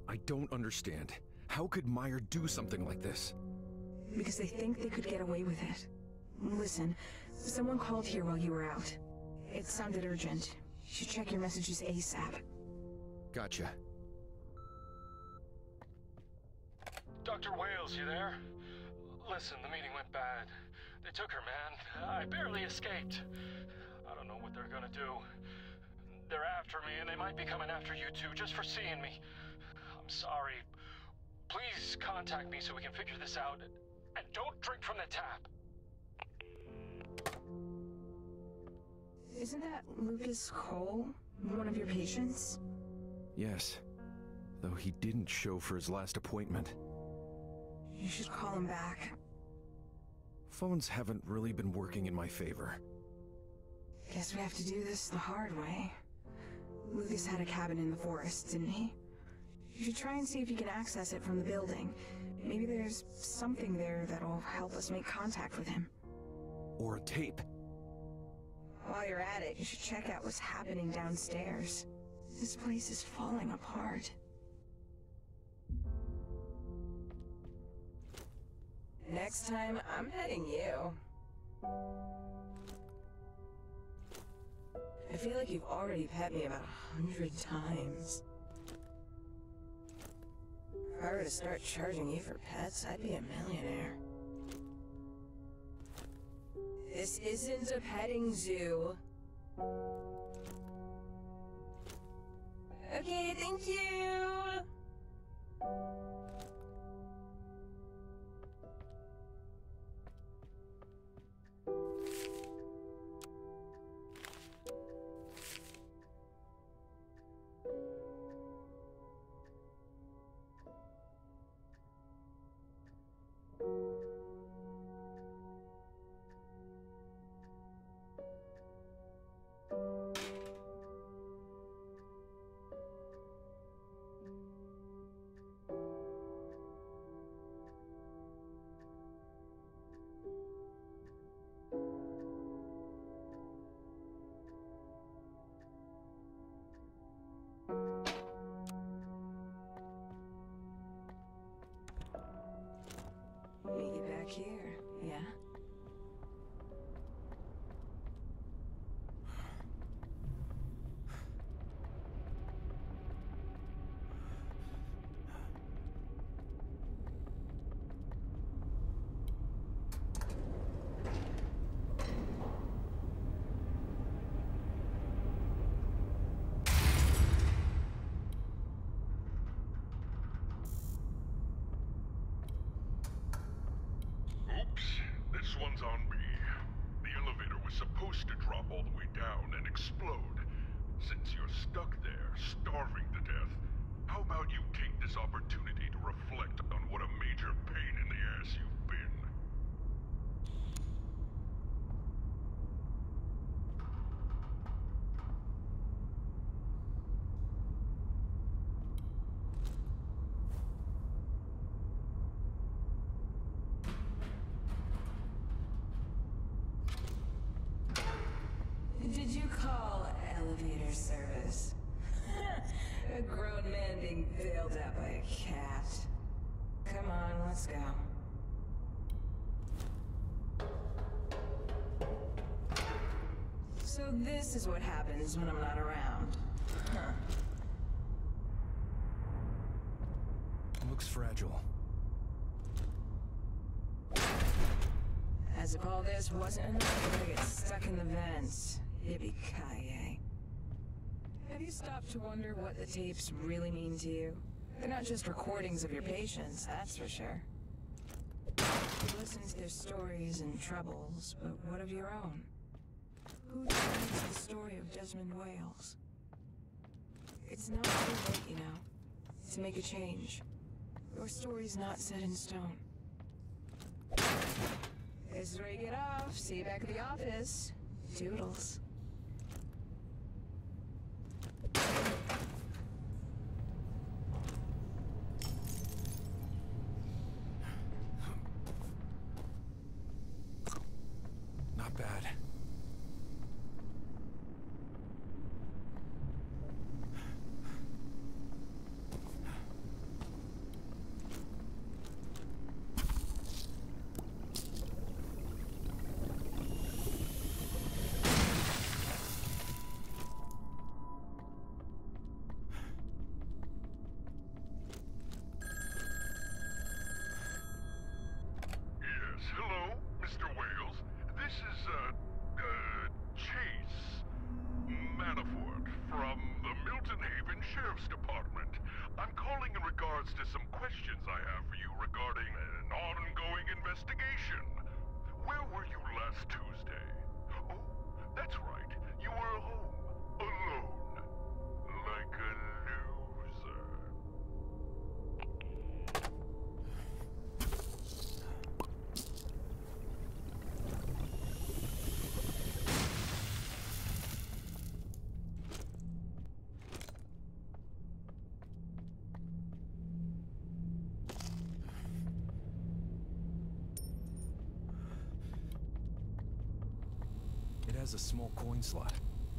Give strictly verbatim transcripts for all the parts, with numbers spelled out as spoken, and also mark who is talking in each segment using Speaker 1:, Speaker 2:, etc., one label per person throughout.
Speaker 1: I don't understand. How could Meyer do something like this?
Speaker 2: Because they think they could get away with it. Listen, someone called here while you were out. It sounded urgent. You should check your messages ASAP.
Speaker 1: Gotcha.
Speaker 3: Doctor Wales, you there? Listen, the meeting went bad. They took her, man. I barely escaped. I don't know what they're gonna do. They're after me, and they might be coming after you too, just for seeing me. I'm sorry. Please contact me so we can figure this out. And don't drink from the tap.
Speaker 2: Isn't that Lucas Cole? One of your patients?
Speaker 1: Yes. Though he didn't show for his last appointment.
Speaker 2: You should call him back.
Speaker 1: Phones haven't really been working in my favor.
Speaker 2: Guess we have to do this the hard way. Lucas had a cabin in the forest, didn't he? You should try and see if you can access it from the building. Maybe there's something there that'll help us make contact with him.
Speaker 1: Or a tape.
Speaker 2: While you're at it, you should check out what's happening downstairs. This place is falling apart. Next time, I'm heading you. I feel like you've already pet me about a hundred times. If I were to start charging you for pets, I'd be a millionaire. This isn't a petting zoo. Okay, thank you! Meet you back here, yeah?
Speaker 4: This one's on me. The elevator was supposed to drop all the way down and explode. Since you're stuck there, starving to death, how about you take this opportunity to reflect on what a major pain in the ass you've been?
Speaker 2: Did you call elevator service? A grown man being bailed out by a cat. Come on, let's go. So this is what happens when I'm not around. Huh.
Speaker 1: Looks fragile.
Speaker 2: As if all this wasn't enough, I get stuck in the vents. Yippee-ki-yay. Have you stopped to wonder what the tapes really mean to you? They're not just recordings of your patients, that's for sure. You listen to their stories and troubles, but what of your own? Who tells the story of Desmond Wales? It's not too late, you know, to make a change. Your story's not set in stone. This is where you get off. See you back at the office. Toodles.
Speaker 1: Not bad. has a small coin slot.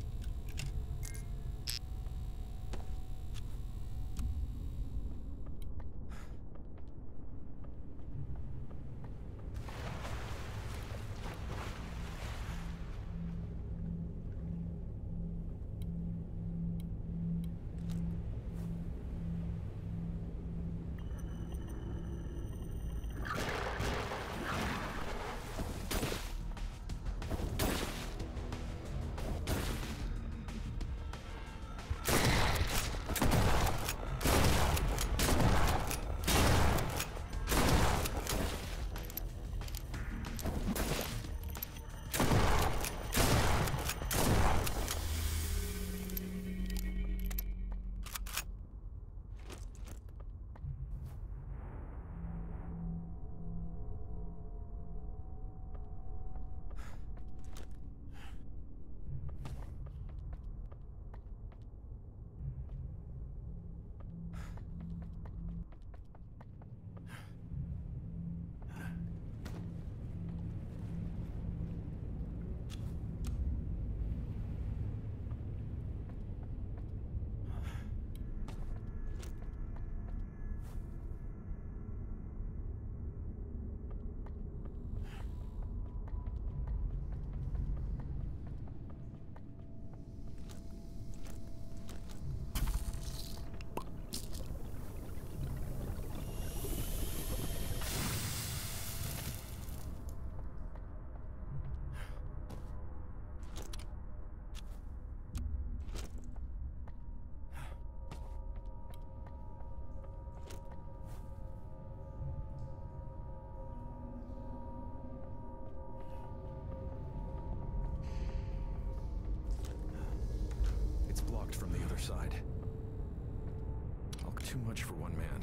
Speaker 1: From the other side. All too much for one man.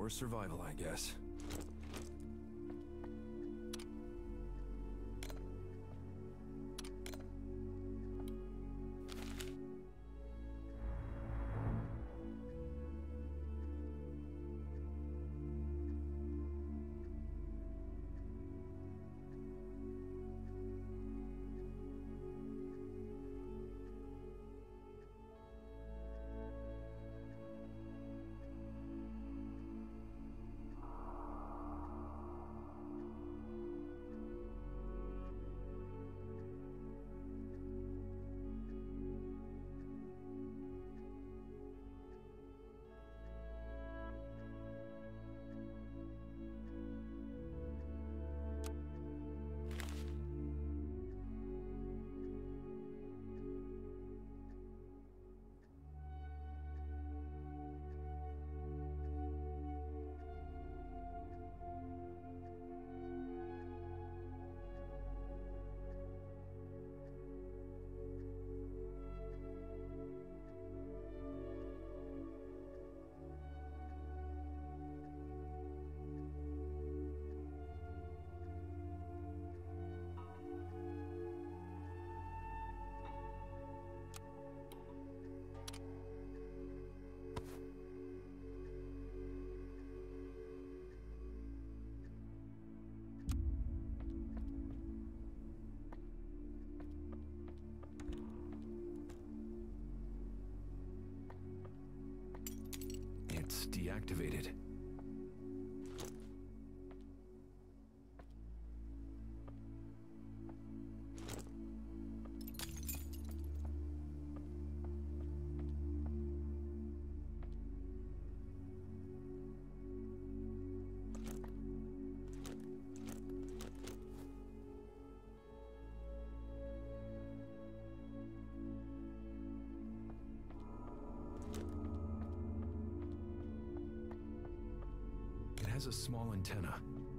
Speaker 1: Or survival, I guess. It's deactivated. It has a small antenna.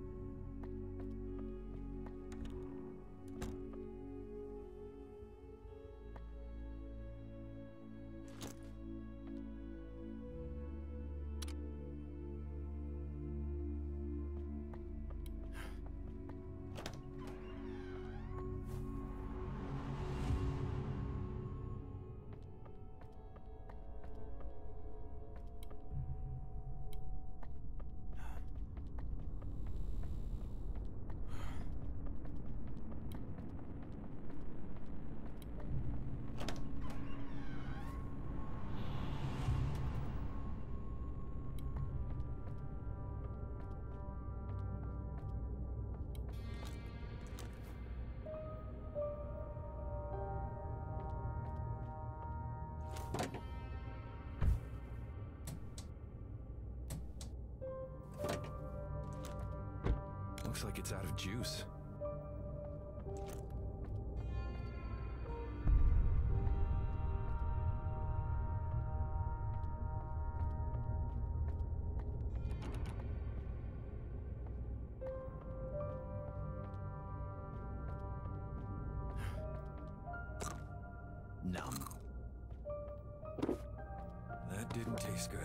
Speaker 1: Looks like it's out of juice. Numb. That didn't taste good.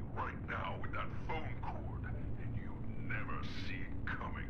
Speaker 4: right now with that phone cord, and you never see it coming.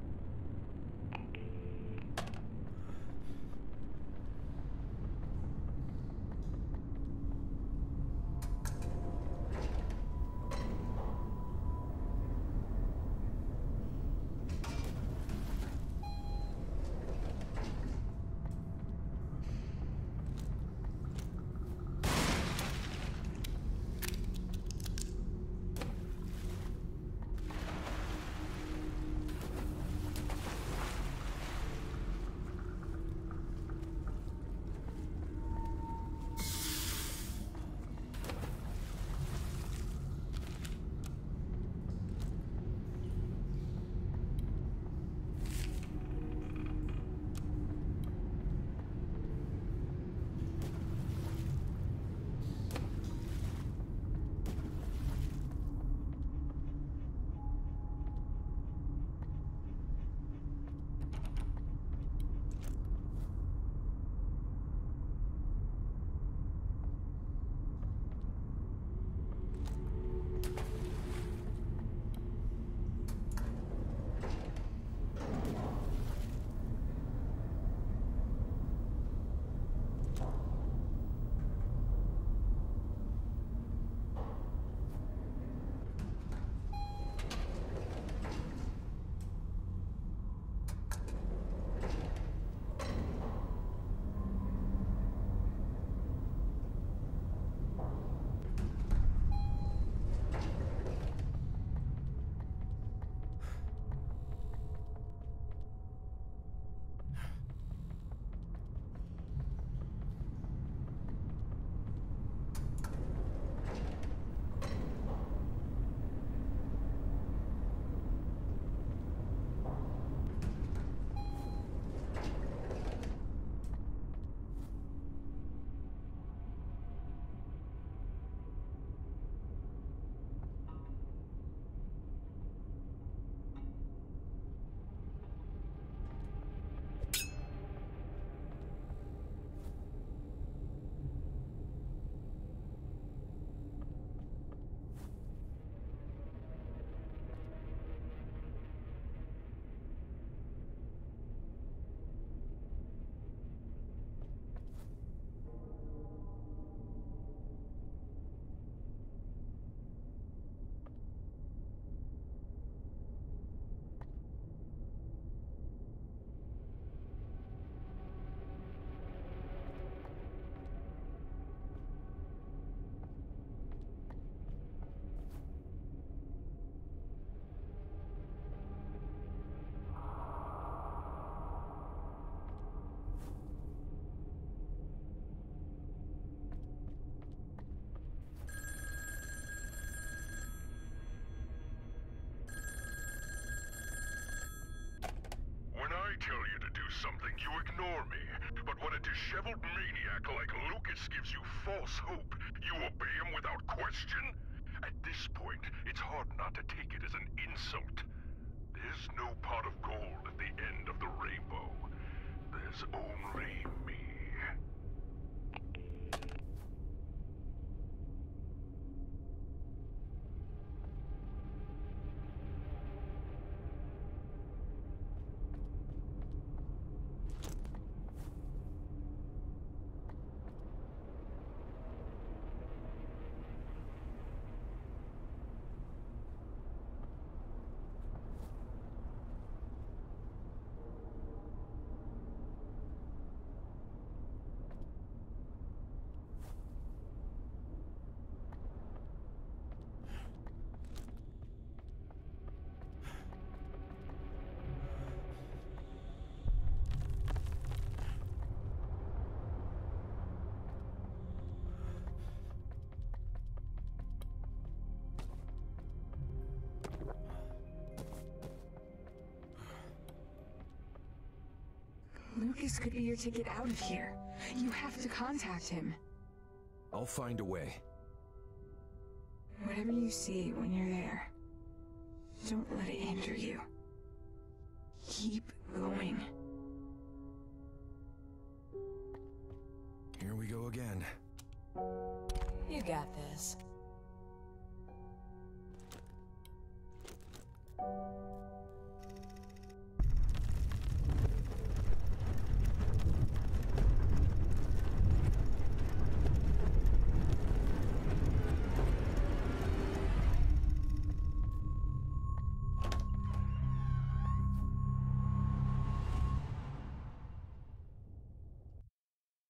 Speaker 4: I tell you to do something, you ignore me. But when a disheveled maniac like Lucas gives you false hope, you obey him without question? At this point, it's hard not to take it as an insult. There's no pot of gold at the end of the rainbow. There's only me.
Speaker 2: Lucas could be your ticket out of here. You have to contact him.
Speaker 1: I'll find a way.
Speaker 2: Whatever you see when you're there, don't let it hinder you. Keep going.
Speaker 1: Here we go again.
Speaker 2: You got this.